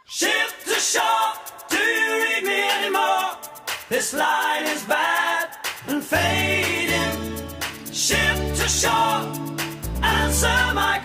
Ship to shore, do you read me anymore? This line is bad and fading. Ship to shore, answer my